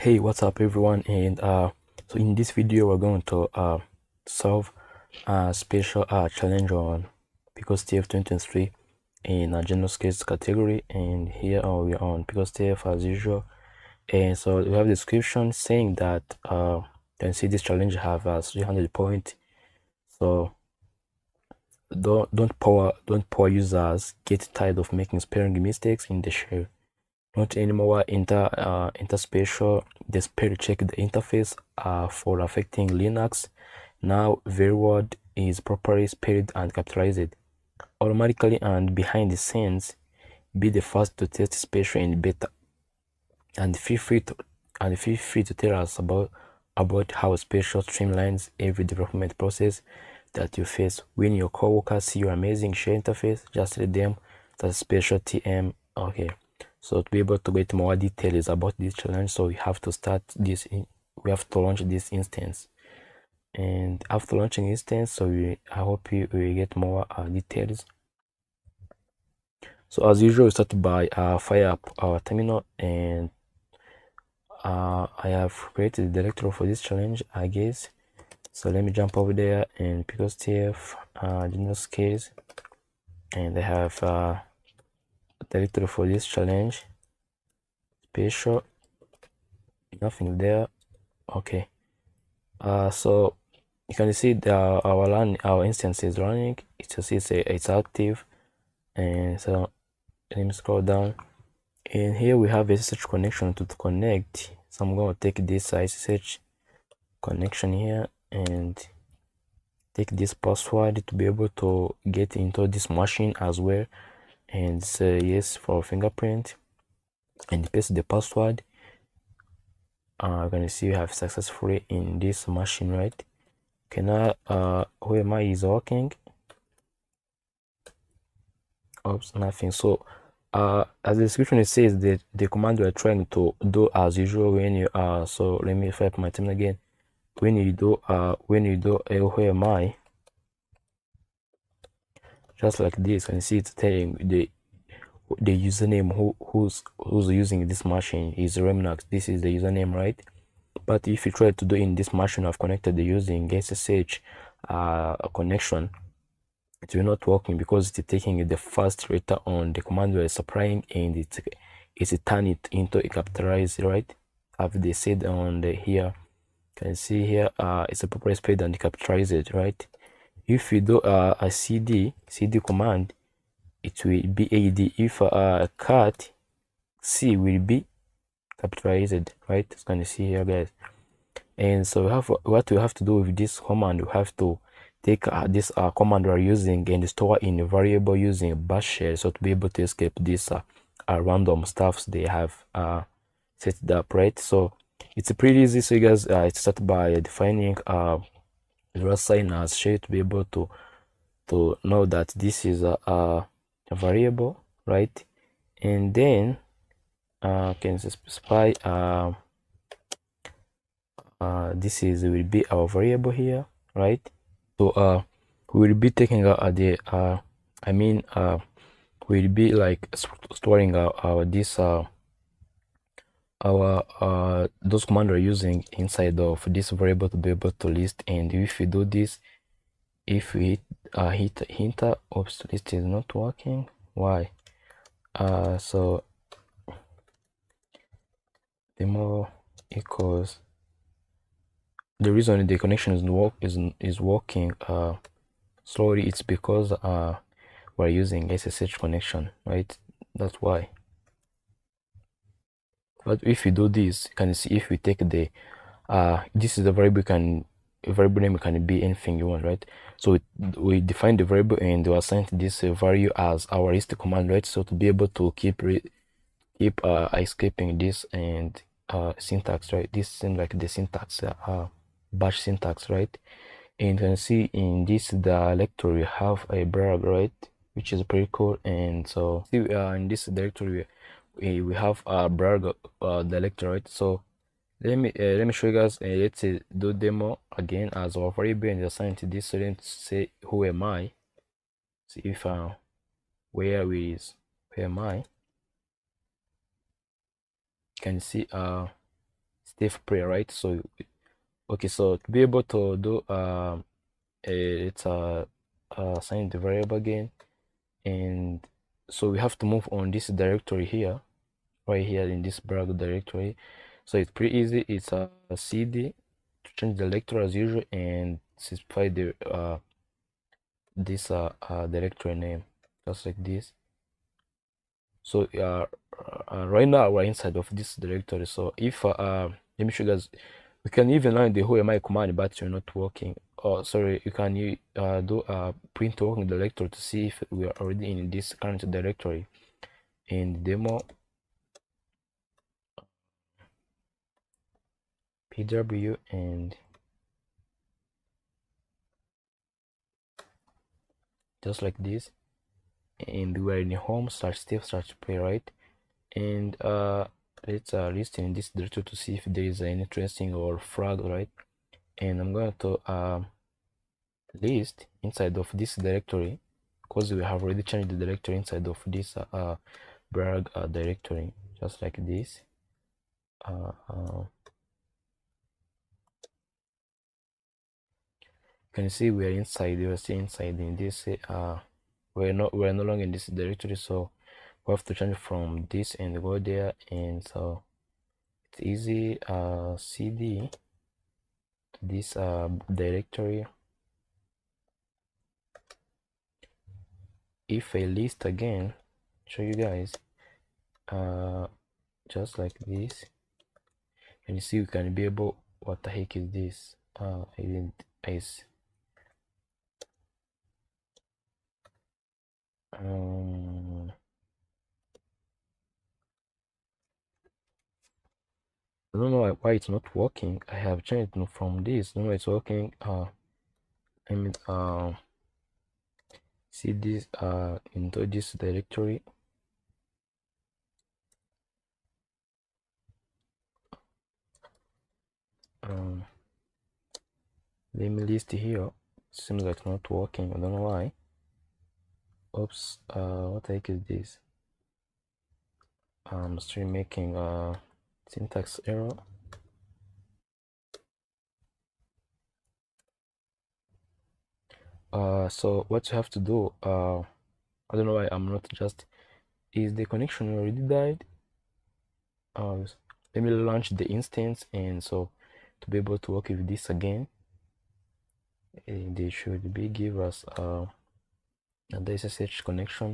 Hey, what's up everyone? And so in this video we're going to solve a special challenge on PicoCTF 2023 in a general skills category, and here we're on PicoCTF as usual. And so we have a description saying that you can see this challenge have 300 points. So don't poor users get tired of making spelling mistakes in the shell. Not anymore interspatial. The spell check the interface for affecting Linux. Now very word is properly spelled and capitalized automatically, and behind the scenes. Be the first to test spatial in beta, and feel free to tell us about how spatial streamlines every development process that you face. When your coworkers see your amazing shell interface, just let them that spatial TM. Okay. So to be able to get more details about this challenge, so we have to we have to launch this instance. And after launching instance, so I hope you will get more details. So as usual, we start by fire up our terminal, and I have created a directory for this challenge, I guess. So let me jump over there and PicoCTF general scales, and I have a directory for this challenge. Spatial, nothing there. Okay. So you can see our instance is running. It's active, and so let me scroll down, and here we have a SSH connection to connect. So I'm going to take this SSH connection here and take this password to be able to get into this machine as well, and say yes for fingerprint and paste the password. You're gonna see you have successfully in this machine, right? Okay, now where my is working. Oops, nothing. So as the description it says that the command we're trying to do as usual when you so let me fire up my terminal again. When you do where am I, just like this, and see it's telling the username who's using this machine is Remnax. This is the username, right? But if you try to do in this machine I've connected using SSH connection, it will not working because it's taking the first letter on the command we're supplying, and it's turn it into a capitalized, right? Have they said on the here, can see here it's a proper spelled and capitalized, right? If you do a cd command, it will be ad. If a cat, c will be capitalized, right? So can you see here, guys? And so what we have to do with this command, we have to take this command we are using and store in a variable using bash shell, so to be able to escape this random stuffs they have set up, right? So it's pretty easy. So you guys it start by defining sign as shell to be able to know that this is a variable, right? And then can specify this is will be our variable here, right? So we will be taking we'll be like storing our those commands we're using inside of this variable to be able to list. And if we do this, if we hit enter, oops, list is not working. Why? So demo equals, the reason the connection is working slowly, it's because we're using SSH connection, right? That's why. But if we do this, you can see if we take the this is the variable, variable name can be anything you want, right? So we define the variable and we assign this value as our list command, right? So to be able to keep escaping this and syntax, right? This seems like the syntax bash syntax, right? And you can see in this directory we have a brag, right, which is pretty cool. And so see in this directory we have a brag directory, right? So let me show you guys. Let's do demo again as our variable and assign to this. So let's say who am I, see if where am I. You can see PicoCTF play, right? So okay, so to be able to do it's assign the variable again, and so we have to move on this directory here, right here in this browser directory. So it's pretty easy. It's a cd to change the directory as usual and specify the this directory name just like this. So right now we're inside of this directory. So if let me show you guys, we can even run the whole mi command but you're not working. Oh sorry, you can do print working directory to see if we are already in this current directory. In demo pw and just like this, and we're in home /step/play, right? And let's list in this directory to see if there is any interesting or flag, right? And I'm going to list inside of this directory because we have already changed the directory inside of this brag directory just like this. Can you see we are inside? We are still inside in this we're no longer in this directory, so we have to change from this and go there. And so it's easy. cd this directory. If I list again, show you guys just like this, and you see we can be able, what the heck is this? I didn't I don't know why it's not working. I have changed from this. No, it's working. I mean, see this into this directory. Let me list here. Seems like not working. I don't know why. Oops. What the heck is this? I'm still making syntax error. So what you have to do, I don't know why I'm not just, is the connection already died? Let me launch the instance, and so to be able to work with this again, they should be give us the SSH connection.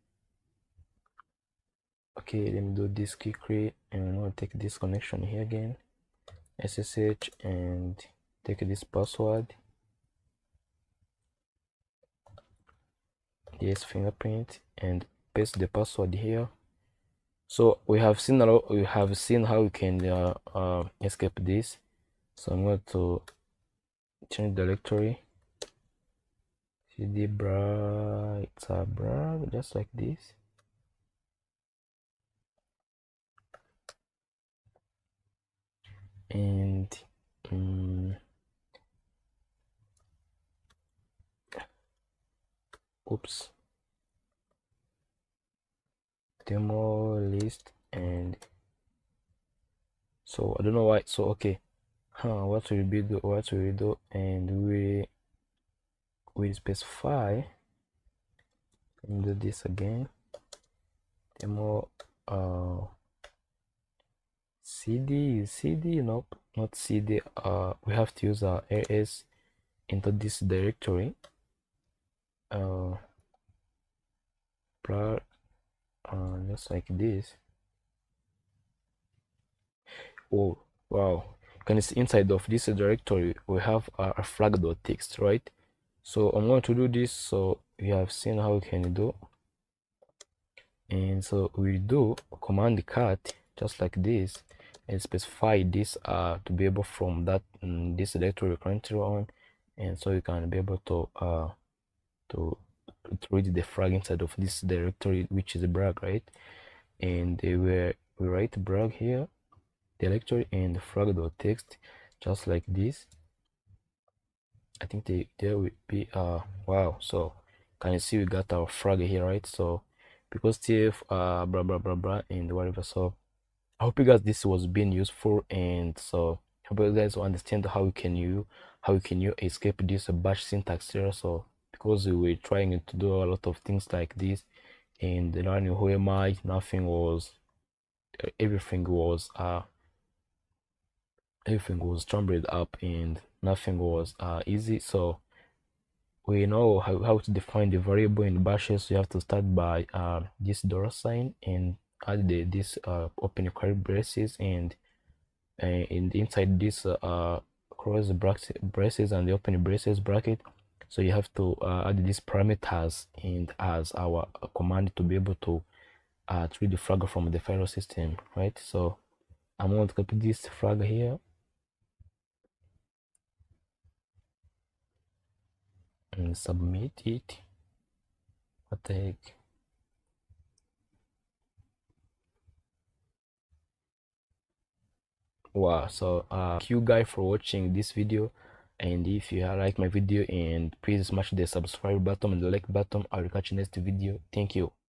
Okay, let me do this quickly, and I'm gonna take this connection here again, SSH, and take this password, this fingerprint, and paste the password here. So we have seen how we can escape this. So I'm going to change directory, cd brag, it's a brag just like this. And oops, demo list, and so I don't know why. So okay, what will we do? And we specify, and do this again, demo cd, nope, not cd. We have to use as into this directory, just like this. Oh wow, can you see inside of this directory we have a flag.txt, right? So I'm going to do this. So we have seen how we can do, and so we do command cat just like this and specify this to be able from that this directory we're currently on, and so you can be able to read the flag inside of this directory, which is a brag, right? And we write brag here, directory, and flag.txt just like this. I think there will be wow. So can you see we got our flag here, right? So PicoCTF blah blah blah blah and whatever. So I hope you guys this was being useful, and so I hope you guys will understand how you can you escape this bash syntax error. So because we were trying to do a lot of things like this and learning who am I, nothing was everything was jumbled up and nothing was easy. So we know how to define the variable in bashes. So you have to start by this dollar sign and add this open curly braces, and inside this cross braces and the open braces bracket. So you have to add these parameters and as our command to be able to read the flag from the file system, right? So I'm going to copy this flag here and submit it. What the heck? Wow. So thank you guys for watching this video, and if you like my video, and please smash the subscribe button and the like button. I will catch you next video. Thank you.